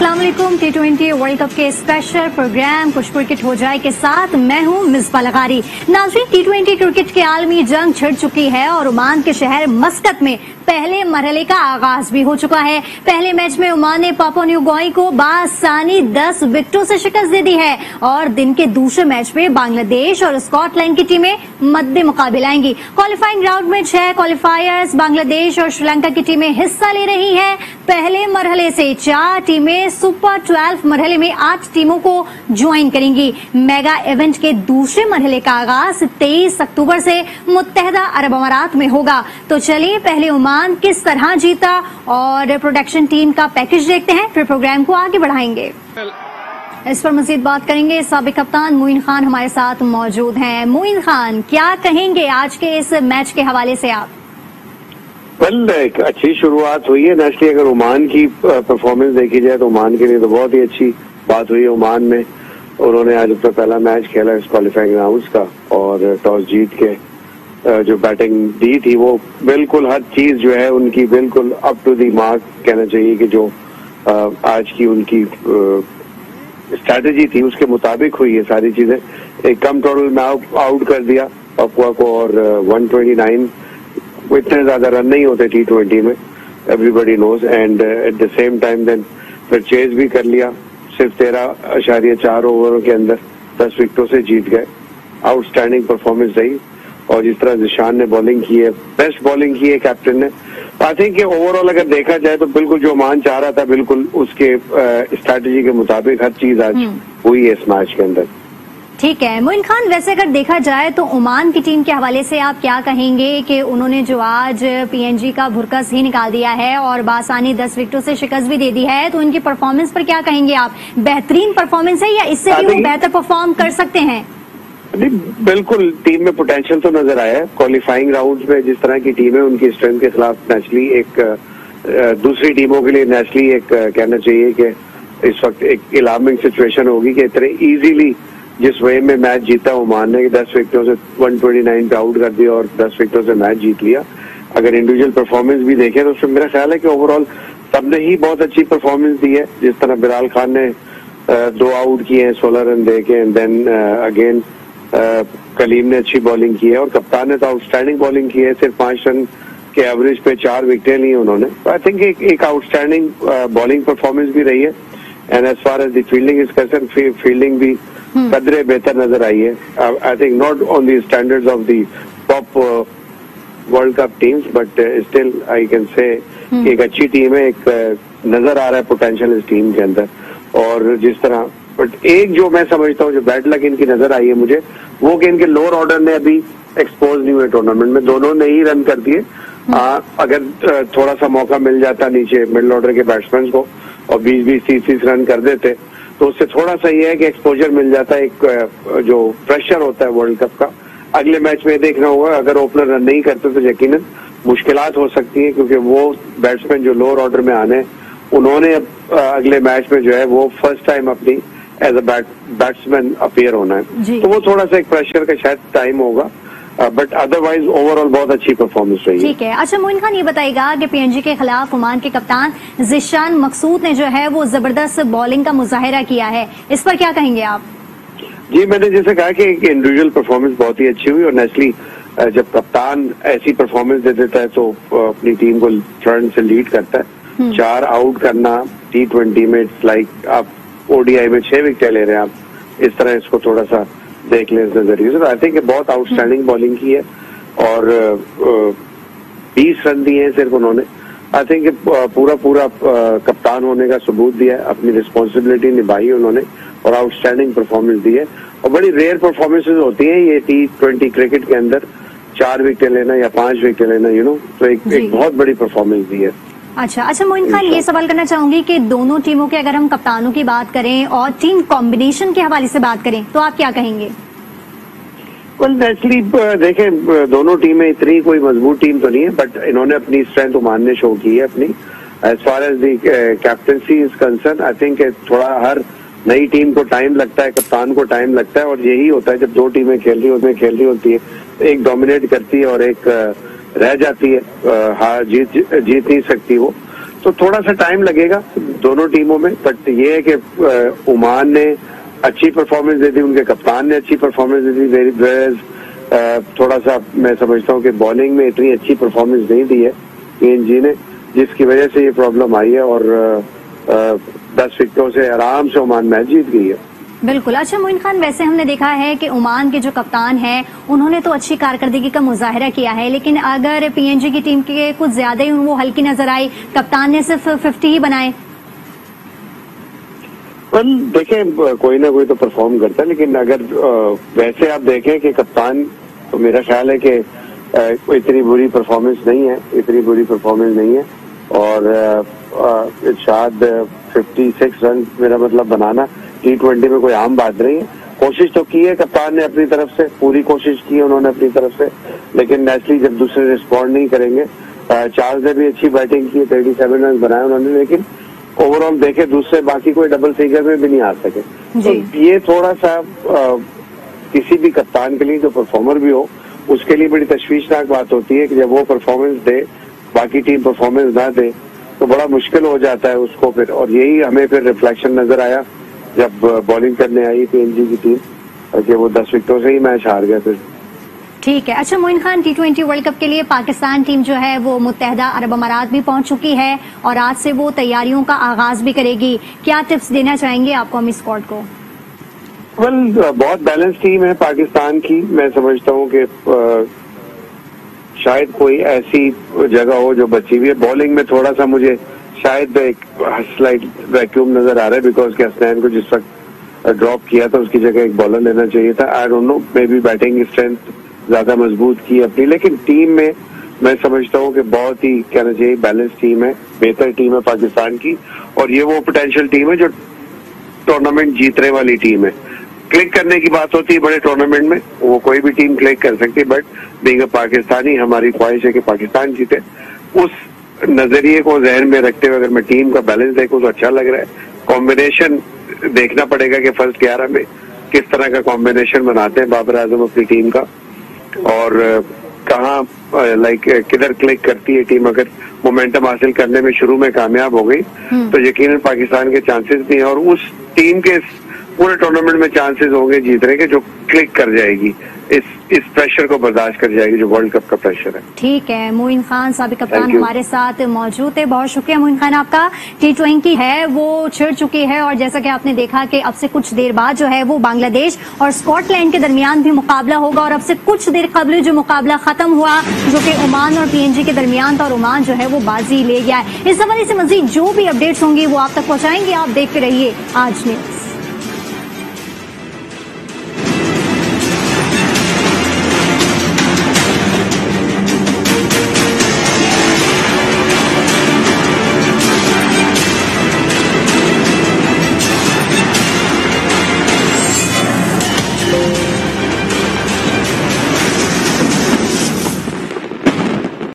अस्सलाम वालेकुम। T20 world cup के स्पेशल प्रोग्राम कुछ क्रिकेट हो जाए के साथ मैं हूं मिसबा लगारी। नाज़रीन, T20 क्रिकेट की आलमी जंग छिड़ चुकी है और ओमान के शहर मस्कत में पहले मरहले का आगाज भी हो चुका है। पहले मैच में ओमान ने पापुआ न्यू गिनी को बासानी 10 विकेटों से शिकस्त दे दी है और दिन के दूसरे मैच में बांग्लादेश और स्कॉटलैंड की टीमें मद्दे मुकाबले आएंगी। क्वालिफाइंग राउंड में 6 क्वालिफायर्स बांग्लादेश और श्रीलंका की टीमें हिस्सा ले रही है। पहले मरहले से 4 टीमें सुपर 12 मरहले में 8 टीमों को ज्वाइन करेंगी। मेगा इवेंट के दूसरे मरहले का आगाज 23 अक्टूबर से मुत्तहदा अरब अमारात में होगा। तो चलिए पहले ओमान किस तरह जीता और प्रोडक्शन टीम का पैकेज देखते हैं, फिर प्रोग्राम को आगे बढ़ाएंगे। इस पर मजीद बात करेंगे। साबिक कप्तान मोइन खान हमारे साथ मौजूद हैं। मोइन खान, क्या कहेंगे आज के इस मैच के हवाले से आप? एक अच्छी शुरुआत हुई है। नेशनली अगर ओमान की परफॉर्मेंस देखी जाए तो ओमान के लिए तो बहुत ही अच्छी बात हुई है। ओमान में उन्होंने आज अपना पहला मैच खेला इस क्वालिफाइंग राउंड्स का और टॉस जीत के जो बैटिंग दी थी वो बिल्कुल हर चीज जो है उनकी बिल्कुल अप टू दी मार्क कहना चाहिए कि जो आज की उनकी स्ट्रैटेजी थी उसके मुताबिक हुई है सारी चीजें। एक कम टोटल में आउट कर दिया पापुआ को और 129 इतने ज्यादा रन नहीं होते T20 में, everybody knows, and at the same time then फिर चेज भी कर लिया। सिर्फ 13.4 ओवरों के अंदर 10 विकेटों से जीत गए। आउटस्टैंडिंग परफॉर्मेंस रही और जिस तरह जिशान ने बॉलिंग की है, बेस्ट बॉलिंग की है कैप्टन ने। आई थिंक कि ओवरऑल अगर देखा जाए तो बिल्कुल जो ओमान चाह रहा था बिल्कुल उसके स्ट्रैटेजी के मुताबिक हर चीज आज हुई है इस मैच के अंदर। ठीक है मोइन खान, वैसे अगर देखा जाए तो ओमान की टीम के हवाले से आप क्या कहेंगे कि उन्होंने जो आज PNG का भुरकस ही निकाल दिया है और बासानी 10 विकेटों से शिकस्त भी दे दी है, तो उनकी परफॉर्मेंस पर क्या कहेंगे आप? बेहतरीन परफॉर्मेंस है या इससे भी वो बेहतर परफॉर्म कर सकते हैं? बिल्कुल टीम में पोटेंशियल तो नजर आया है। क्वालिफाइंग राउंड्स में जिस तरह की टीम है उनकी स्ट्रेंथ के खिलाफ नेचुरली एक दूसरी टीमों के लिए नेचुरली एक कहना चाहिए कि इस वक्त एक अलार्मिंग सिचुएशन होगी कि इतने इजीली जिस वे में मैच जीता ओमान ने 10 विकेटों से 129 पे आउट कर दिया और 10 विकेटों से मैच जीत लिया। अगर इंडिविजुअल परफॉर्मेंस भी देखें तो उसमें मेरा ख्याल है कि ओवरऑल सबने ही बहुत अच्छी परफॉर्मेंस दी है। जिस तरह बिलाल खान ने 2 आउट किए हैं 16 रन दे के, एंड देन अगेन कलीम ने अच्छी बॉलिंग की है और कप्तान ने तो आउटस्टैंडिंग बॉलिंग की है। सिर्फ 5 रन के एवरेज पे 4 विकेटें ली उन्होंने। आई थिंक एक आउटस्टैंडिंग बॉलिंग परफॉर्मेंस भी रही है। And as far as the fielding is concern, fielding भी कदरे बेहतर नजर आई है। I think not on the standards of the top world cup teams, but still I can say एक अच्छी टीम है। एक नजर आ रहा है पोटेंशियल इस टीम के अंदर। और जिस तरह बट एक जो मैं समझता हूँ जो बैड लक इनकी नजर आई है मुझे, वो कि इनके लोअर ऑर्डर ने अभी एक्सपोज नहीं हुए टूर्नामेंट में। दोनों ने ही रन कर दिए। अगर थोड़ा सा मौका मिल जाता नीचे मिडिल ऑर्डर के बैट्समैन को और 20-30 रन कर देते तो उससे थोड़ा सा ये है कि एक्सपोजर मिल जाता है। एक जो प्रेशर होता है वर्ल्ड कप का अगले मैच में देखना होगा। अगर ओपनर रन नहीं करते तो यकीनन मुश्किलात हो सकती है, क्योंकि वो बैट्समैन जो लोअर ऑर्डर में आने उन्होंने अब अगले मैच में जो है वो फर्स्ट टाइम अपनी एज अ बैट्समैन अपीयर होना है, तो वो थोड़ा सा एक प्रेशर का शायद टाइम होगा। बट अदरवाइज ओवरऑल बहुत अच्छी परफॉर्मेंस रही है। ठीक है। अच्छा मोइन खान, ये बताइएगा कि PNG के खिलाफ ओमान के कप्तान जिशान मकसूद ने जो है वो जबरदस्त बॉलिंग का मुजाहिरा किया है, इस पर क्या कहेंगे आप? जी, मैंने जैसे कहा कि इंडिविजुअल परफॉर्मेंस बहुत ही अच्छी हुई और नेचुरली जब कप्तान ऐसी परफॉर्मेंस दे देता है तो अपनी टीम को फ्रंट से लीड करता है। 4 आउट करना T20 में इट्स लाइक आप ODI में 6 विकेट ले रहे हैं। आप इस तरह इसको थोड़ा सा देख लें इस नजरिए से। आई थिंक बहुत आउटस्टैंडिंग बॉलिंग की है और 20 रन दिए हैं सिर्फ उन्होंने। आई थिंक पूरा कप्तान होने का सबूत दिया है, अपनी रिस्पॉन्सिबिलिटी निभाई उन्होंने और आउटस्टैंडिंग परफॉर्मेंस दी है। और बड़ी रेयर परफॉर्मेंसेज होती हैं ये T20 क्रिकेट के अंदर, 4 विकेट लेना या 5 विकेट लेना, तो एक बहुत बड़ी परफॉर्मेंस दी है। अच्छा मोइन खान, ये सवाल करना चाहूंगी कि दोनों टीमों के अगर हम कप्तानों की बात करें और टीम कॉम्बिनेशन के हवाले से बात करें तो आप क्या कहेंगे? वेल नेचुरली देखें दोनों टीमें इतनी कोई मजबूत टीम तो नहीं है, बट इन्होंने अपनी स्ट्रेंथ ओमान ने शो की है अपनी। As far as the captaincy is concern, I think थोड़ा हर नई टीम को टाइम लगता है, कप्तान को टाइम लगता है, और यही होता है जब 2 टीमें खेल रही होती है, एक डोमिनेट करती है और एक रह जाती है, जीत नहीं सकती वो। तो थोड़ा सा टाइम लगेगा दोनों टीमों में, बट ये है कि ओमान ने अच्छी परफॉर्मेंस दे दी, उनके कप्तान ने अच्छी परफॉर्मेंस दे दी, थोड़ा सा मैं समझता हूँ कि बॉलिंग में इतनी अच्छी परफॉर्मेंस नहीं दी है PNG ने, जिसकी वजह से ये प्रॉब्लम आई है और 10 विकेटों से आराम से ओमान मैच जीत गई है। बिल्कुल। अच्छा मोइन खान, वैसे हमने देखा है कि ओमान के जो कप्तान हैं उन्होंने तो अच्छी कारकर्दगी का मुजाहिरा किया है, लेकिन अगर PNG की टीम के कुछ ज्यादा ही वो हल्की नजर आई, कप्तान ने सिर्फ 50 ही बनाए। देखें कोई ना कोई तो परफॉर्म करता है, लेकिन अगर वैसे आप देखें कि कप्तान, तो मेरा ख्याल है कि इतनी बुरी परफॉर्मेंस नहीं है और शायद 56 रन मेरा मतलब बनाना T20 में कोई आम बात नहीं है। कोशिश तो की है कप्तान ने अपनी तरफ से, पूरी कोशिश की है उन्होंने अपनी तरफ से, लेकिन नेचुरली जब दूसरे रिस्पॉन्ड नहीं करेंगे, चार्ल्स ने भी अच्छी बैटिंग की, 37 रन बनाए उन्होंने, लेकिन ओवरऑल देखे दूसरे बाकी कोई डबल फिगर में भी नहीं आ सके। तो ये थोड़ा सा किसी भी कप्तान के लिए जो परफॉर्मर भी हो उसके लिए बड़ी तशवीशनाक बात होती है कि जब वो परफॉर्मेंस दे, बाकी टीम परफॉर्मेंस ना दे, तो बड़ा मुश्किल हो जाता है उसको फिर। और यही हमें फिर रिफ्लेक्शन नजर आया जब बॉलिंग करने आई PNG की टीम कि वो 10 विकेटों से ही मैच हार गया फिर। ठीक है। अच्छा Moin Khan, T20 world cup के लिए पाकिस्तान टीम जो है वो मुत्तहदा अरब अमारात भी पहुंच चुकी है और आज से वो तैयारियों का आगाज भी करेगी। क्या टिप्स देना चाहेंगे आप कौमी स्क्वाड को? बहुत बैलेंस टीम है पाकिस्तान की। मैं समझता हूँ कि शायद कोई ऐसी जगह हो जो बची हुई है। बॉलिंग में थोड़ा सा मुझे शायद एक स्लाइट वैक्यूम नजर आ रहा है, बिकॉज के हसनैन को जिस वक्त ड्रॉप किया था उसकी जगह एक बॉलर लेना चाहिए था। I don't know, maybe batting strength ज्यादा मजबूत की अपनी, लेकिन टीम में मैं समझता हूँ कि बहुत ही कहना चाहिए बैलेंस टीम है, बेहतर टीम है पाकिस्तान की, और ये वो पोटेंशियल टीम है जो टूर्नामेंट जीतने वाली टीम है। क्लिक करने की बात होती है बड़े टूर्नामेंट में, वो कोई भी टीम क्लिक कर सकती है, बट बीइंग पाकिस्तानी हमारी ख्वाहिश है कि पाकिस्तान जीते। उस नजरिए को जहन में रखते हुए अगर मैं टीम का बैलेंस देखूं तो अच्छा लग रहा है। कॉम्बिनेशन देखना पड़ेगा कि फर्स्ट 11 में किस तरह का कॉम्बिनेशन बनाते हैं बाबर आजम अपनी टीम का, और कहाँ किधर क्लिक करती है टीम। अगर मोमेंटम हासिल करने में शुरू में कामयाब हो गई तो यकीनन पाकिस्तान के चांसेस भी हैं, और उस टीम के पूरे टूर्नामेंट में चांसेस होंगे जीतने के जो क्लिक कर जाएगी, इस प्रेशर को बर्दाश्त कर जाएगी जो वर्ल्ड कप का प्रेशर है। ठीक है। मोइन खान साबिक कप्तान हमारे साथ मौजूद है। बहुत शुक्रिया मोइन खान आपका। T20 है वो छिड़ चुकी है और जैसा कि आपने देखा कि अब से कुछ देर बाद जो है वो बांग्लादेश और स्कॉटलैंड के दरमियान भी मुकाबला होगा, और अब से कुछ देर कबल जो मुकाबला खत्म हुआ जो कि ओमान और PNG के दरमियान था, और ओमान जो है वो बाजी ले गया है। इस हवाले से मजीद जो भी अपडेट्स होंगी वो आप तक पहुंचाएंगे। आप देखते रहिए आज न्यूज।